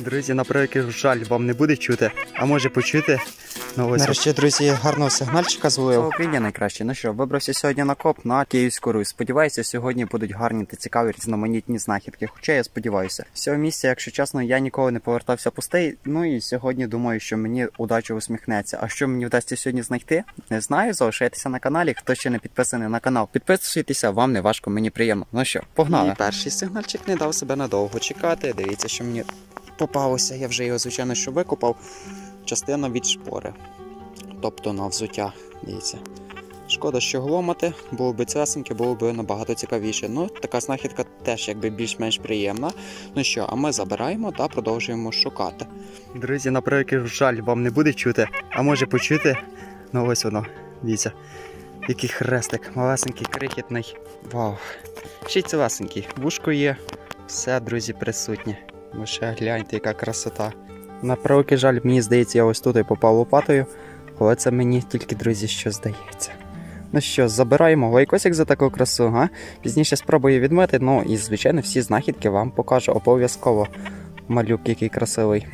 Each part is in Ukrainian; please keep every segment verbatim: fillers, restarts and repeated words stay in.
Друзі, на превеликий жаль, вам не буде чути, а може почути. Ну, ось нарешті, друзі, гарного сигнальчика зловив. Україні найкраще. Ну що, вибрався сьогодні на коп на Київську Русь. Сподіваюся, сьогодні будуть гарні та цікаві різноманітні знахідки. Хоча я сподіваюся. З цього місця, якщо чесно, я ніколи не повертався пустий. Ну і сьогодні думаю, що мені удача усміхнеться. А що мені вдасться сьогодні знайти? Не знаю, залишайтеся на каналі. Хто ще не підписаний на канал, підписуйтеся, вам не важко, мені приємно. Ну що, погнали. І перший сигнальчик не дав себе надовго чекати. Дивіться, що мені попалося. Я вже його, звичайно, що викопав. Частина від шпори. Тобто на взуття, дивіться. Шкода, що гломати, було б цвесеньке, було б набагато цікавіше. Ну, така знахідка теж якби більш-менш приємна. Ну що, а ми забираємо та продовжуємо шукати. Друзі, на превеликий жаль, вам не буде чути, а може почути. Ну ось воно, дивіться. Який хрестик, малесенький, крихітний. Вау. Ще й цвесенький. Вушко є, все, друзі, присутнє. Ви ще гляньте, яка красота. На превеликий жаль, мені здається, я ось тут і попав лопатою. Але це мені тільки, друзі, що здається. Ну що, забираємо лайкосик за таку красу, га? Пізніше спробую відмити, ну і, звичайно, всі знахідки вам покажу обов'язково. Малюк який красивий.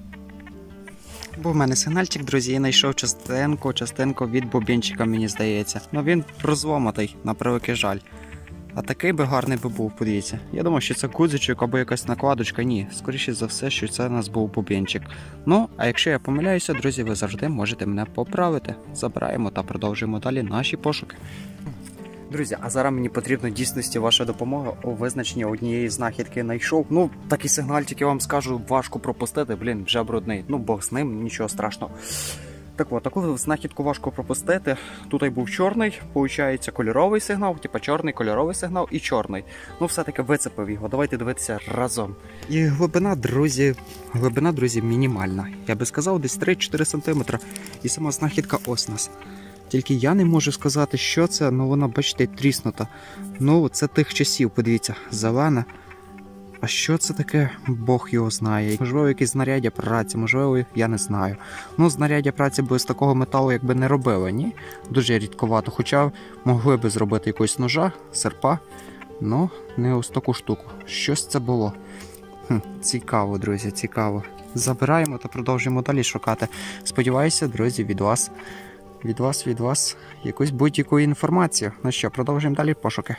Був в мене сигнальчик, друзі, я знайшов частинку, частинку від бубінчика, мені здається. Ну він розломатий, на превеликий жаль. А такий би гарний би був, подивіться. Я думав, що це гудзичок або якась накладочка. Ні, скоріше за все, що це у нас був бубінчик. Ну, а якщо я помиляюся, друзі, ви завжди можете мене поправити. Забираємо та продовжуємо далі наші пошуки. Друзі, а зараз мені потрібна дійсності ваша допомога у визначенні однієї знахідки. Знайшов. Ну, такий сигнальчик, я вам скажу, важко пропустити. Блін, вже брудний. Ну, Бог з ним, нічого страшного. Так от, таку знахідку важко пропустити. Тут і був чорний, виходить кольоровий сигнал, типа чорний, кольоровий сигнал і чорний. Ну, все-таки вицепив його, давайте дивитися разом. І глибина, друзі, глибина, друзі, мінімальна. Я би сказав, десь три-чотири сантиметри. І сама знахідка ось нас. Тільки я не можу сказати, що це, ну вона, бачите, тріснута. Ну, це тих часів, подивіться, зелена. А що це таке? Бог його знає. Можливо, якесь знаряддя праці, можливо, я не знаю. Ну, знаряддя праці би з такого металу якби не робили, ні? Дуже рідковато. Хоча могли би зробити якогось ножа, серпа. Ну, не ось таку штуку. Щось це було. Хм, цікаво, друзі, цікаво. Забираємо та продовжуємо далі шукати. Сподіваюся, друзі, від вас, від вас, від вас якусь будь-яку інформацію. Ну що, продовжуємо далі пошуки.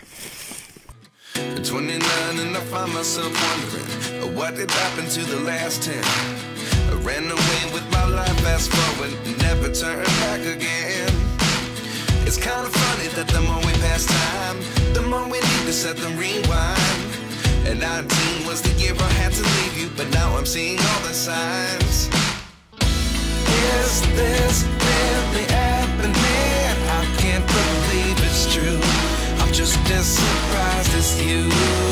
twenty-nine and I find myself wondering what did happen to the last ten. I ran away with my life, fast forward, never turn back again. It's kind of funny that the more we pass time, the more we need to set the rewind. And nineteen was the year I had to leave you, but now I'm seeing all the signs. Is this really happening? I can't believe it's true. I'm just as surprised as you.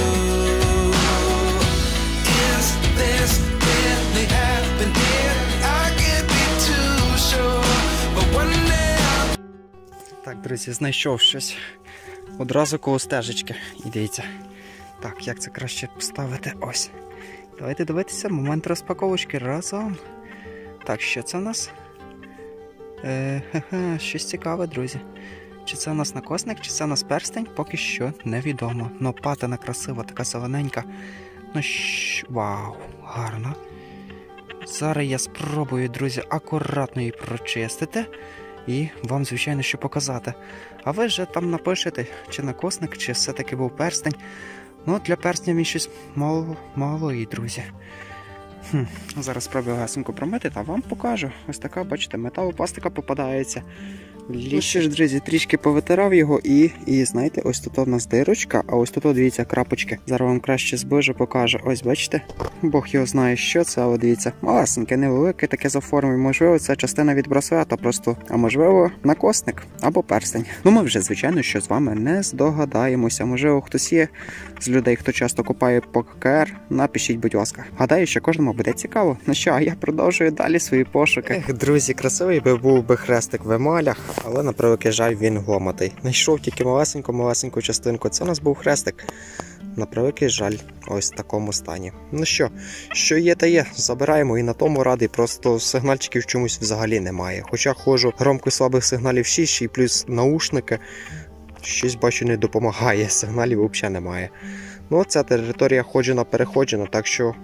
Is this really happening? I can't be too sure, but one day I'll... Так, друзі, знайшов щось. Одразу коло стежечки. І дивіться. Так, як це краще поставити? Ось. Давайте дивитися, момент розпаковочки разом. Так, що це у нас? Е, хе-хе, щось цікаве, друзі. Чи це у нас накосник, чи це у нас перстень, поки що невідомо. Но патина красива, така зелененька. Ну щ... Вау, гарно. Зараз я спробую, друзі, акуратно її прочистити. І вам, звичайно, що показати. А ви вже там напишете, чи накосник, чи все-таки був перстень. Ну, для перстня мені щось мало, мало і, друзі. Хм, зараз спробую гасенько промити та вам покажу. Ось така, бачите, металопластика попадається. Ну що ж, друзі, трішки повитирав його і, і знаєте, ось тут у нас дирочка, а ось тут, дивіться, крапочки. Зараз вам краще зближу покажу. Ось, бачите? Бог його знає, що це, але дивіться, малесеньке, невелике, таке за формою. Можливо, це частина від браслета просто, а можливо, накосник або перстень. Ну, ми вже, звичайно, що з вами не здогадаємося. Можливо, хтось є з людей, хто часто купає по ка ка ер, напишіть, будь ласка. Гадаю, що кожному буде цікаво. Ну що, а я продовжую далі свої пошуки. Ех, друзі, красивий би був би хрестик в емалях. Але, на превеликий жаль, він гломатий. Знайшов тільки малесеньку-малесеньку частинку. Це у нас був хрестик. На превеликий жаль, ось в такому стані. Ну що, що є, та є. Забираємо і на тому радий. Просто сигнальчиків чомусь взагалі немає. Хоча ходжу громко слабих сигналів шість, і плюс наушники. Щось, бачу, не допомагає. Сигналів взагалі немає. Ну, ця територія ходжена-переходжена, так що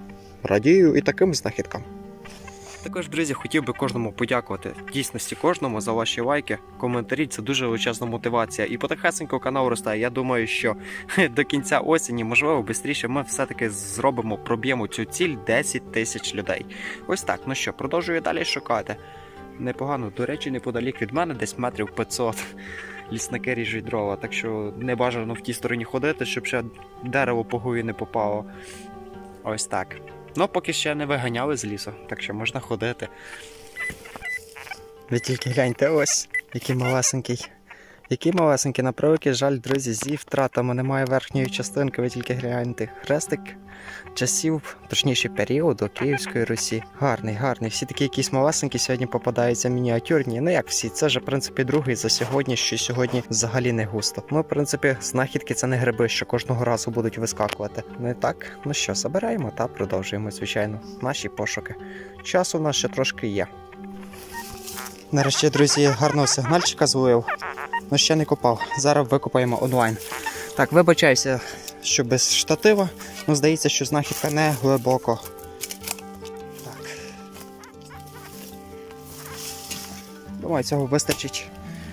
радію і таким знахідкам. Також, друзі, хотів би кожному подякувати, в дійсності кожному, за ваші лайки, коментарі, це дуже величезна мотивація. І потихесенько канал росте. Я думаю, що до кінця осені, можливо, швидше ми все-таки зробимо, проб'ємо цю ціль десять тисяч людей. Ось так, ну що, продовжую далі шукати. Непогано, до речі, неподалік від мене, десь метрів п'ятсот. Лісники ріжуть дрова, так що не бажано в тій стороні ходити, щоб ще дерево по голові не попало. Ось так. Ну, поки ще не виганяли з лісу, так що можна ходити. Ви тільки гляньте, ось, який малесенький. Який малесенький, на превеликий жаль, друзі, зі втратами, немає верхньої частинки, ви тільки гляньте. Хрестик часів, точніше періоду Київської Русі. Гарний, гарний. Всі такі якісь малесенькі сьогодні попадаються мініатюрні. Ну як всі, це вже, в принципі, другий за сьогодні, що сьогодні взагалі не густо. Ну, в принципі, знахідки це не гриби, що кожного разу будуть вискакувати. Не так? Ну що, забираємо та продовжуємо, звичайно, наші пошуки. Часу в нас ще трошки є. Нарешті, друзі, гарного сигнальчика зловив. Ну, ще не копав. Зараз викопаємо онлайн. Так, вибачаюся, що без штатива. Ну, здається, що знахідка не глибоко. Так. Думаю, цього вистачить.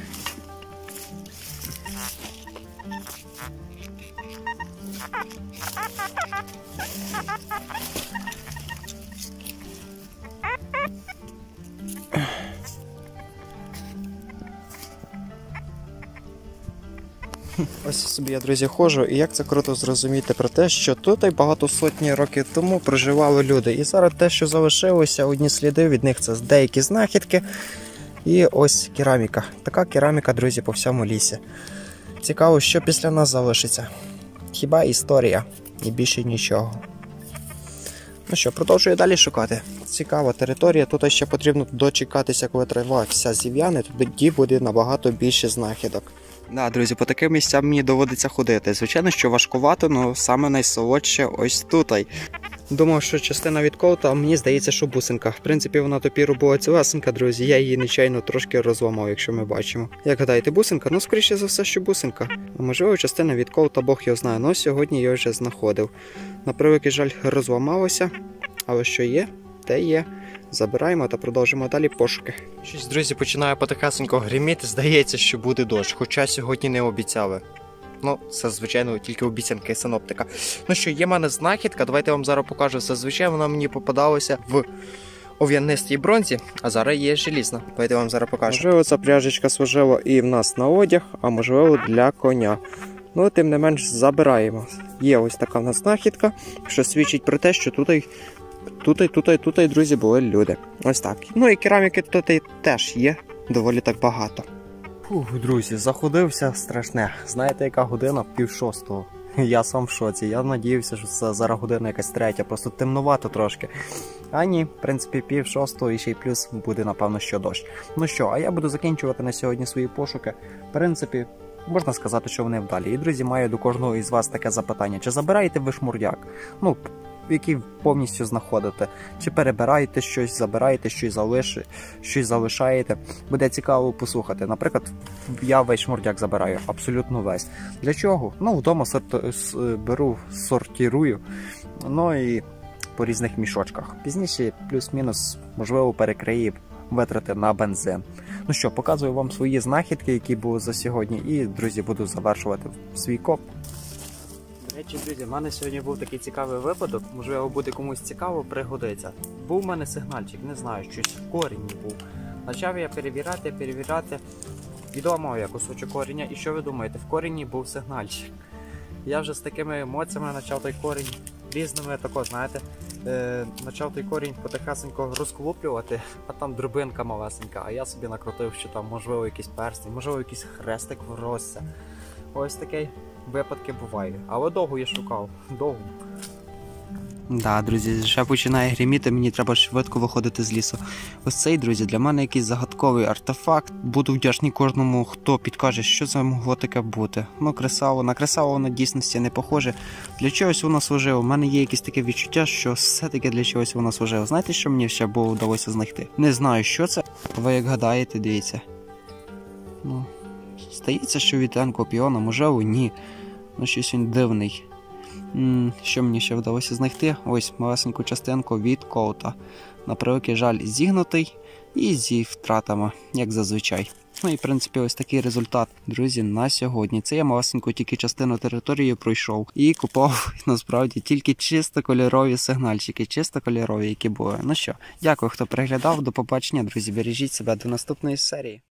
Ось собі я, друзі, ходжу, і як це круто зрозуміти про те, що тут і багато сотні років тому проживали люди. І зараз те, що залишилося, одні сліди від них, це деякі знахідки. І ось кераміка. Така кераміка, друзі, по всьому лісі. Цікаво, що після нас залишиться. Хіба історія, і більше нічого. Ну що, продовжую далі шукати. Цікава територія, тут ще потрібно дочекатися, коли трава вся зів'яне, тоді буде набагато більше знахідок. Да, друзі, по таким місцям мені доводиться ходити. Звичайно, що важкувато, але саме найсолодше ось тут. Думав, що частина відколота, а мені здається, що бусинка. В принципі, вона топіру була цілесенька, друзі, я її нечайно трошки розламав, якщо ми бачимо. Як гадаєте, бусинка? Ну, скоріше за все, що бусинка. А можливо, частина відколота, Бог його знає, але сьогодні я вже знаходив. На превеликий жаль, розламалося, але що є, те є. Забираємо та продовжимо далі пошуки. Щось, друзі, починає потихесенько гриміти, здається, що буде дощ, хоча сьогодні не обіцяли. Ну, це, звичайно, тільки обіцянки синоптика. Ну що, є в мене знахідка, давайте я вам зараз покажу. Зазвичай вона мені попадалася в ов'янистій бронзі, а зараз є желізна. Давайте я вам зараз покажу. Можливо, ця пряжечка служила і в нас на одяг, а можливо для коня. Ну, тим не менш, забираємо. Є ось така в нас знахідка, що свідчить про те, що тут і Тут і тут і тут, і, друзі, були люди. Ось так. Ну і кераміки тут і теж є доволі так багато. Фух, друзі, заходився страшне. Знаєте, яка година? Пів шостого. Я сам в шоці. Я надіявся, що це зараз година якась третя, просто темнувато трошки. А ні, в принципі, пів шостого і ще й плюс буде, напевно, що дощ. Ну що, а я буду закінчувати на сьогодні свої пошуки. В принципі, можна сказати, що вони вдалі. І, друзі, маю до кожного із вас таке запитання. Чи забираєте ви шмурдяк? Ну, який повністю знаходите. Чи перебираєте щось, забираєте щось, залиш... щось залишаєте. Буде цікаво послухати. Наприклад, я весь шмурдяк забираю, абсолютно весь. Для чого? Ну, вдома сорт... беру, сортирую, ну і по різних мішочках. Пізніше, плюс-мінус, можливо, перекрию витрати на бензин. Ну що, показую вам свої знахідки, які були за сьогодні, і, друзі, буду завершувати свій коп. До речі, друзі, в мене сьогодні був такий цікавий випадок, можливо, буде комусь цікаво, пригодиться. Був у мене сигнальчик, не знаю, щось в корінні був. Почав я перевіряти, перевіряти, відламав я кусочок коріння, і що ви думаєте, в корінні був сигнальчик. Я вже з такими емоціями почав той корінь різними, тако, знаєте, е, почав той корінь потихесенько розколоплювати, а там дробинка малесенька, а я собі накрутив, що там, можливо, якийсь перстень, можливо, якийсь хрестик вросся. Ось такий випадки бувають. Але довго я шукав. Довго. Да, друзі, вже починає гриміти, мені треба швидко виходити з лісу. Ось цей, друзі, для мене якийсь загадковий артефакт. Буду вдячний кожному, хто підкаже, що це могло таке бути. Ну, кресало. На кресало воно дійсності не похоже. Для чогось воно служило. У мене є якесь таке відчуття, що все-таки для чогось воно служило. Знаєте, що мені ще було вдалося знайти? Не знаю, що це. Ви як гадаєте, дивіться. Ну, здається, що від енкопіона, можливо, ні. Ну, щось він дивний. Що мені ще вдалося знайти? Ось малесеньку частинку від коута. На превеликий жаль, зігнутий і зі втратами, як зазвичай. Ну і в принципі ось такий результат, друзі, на сьогодні. Це я малесеньку тільки частину території пройшов і купав насправді тільки чисто кольорові сигнальчики, чисто кольорові, які були. Ну що, дякую, хто переглядав, до побачення, друзі, бережіть себе, до наступної серії.